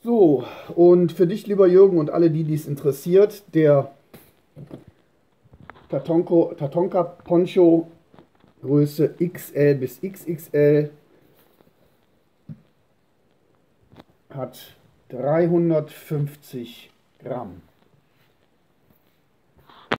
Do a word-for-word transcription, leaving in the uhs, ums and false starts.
So, und für dich, lieber Jürgen, und alle, die dies interessiert, der Tatonko, Tatonka Poncho Größe X L bis X X L hat dreihundertfünfzig Gramm.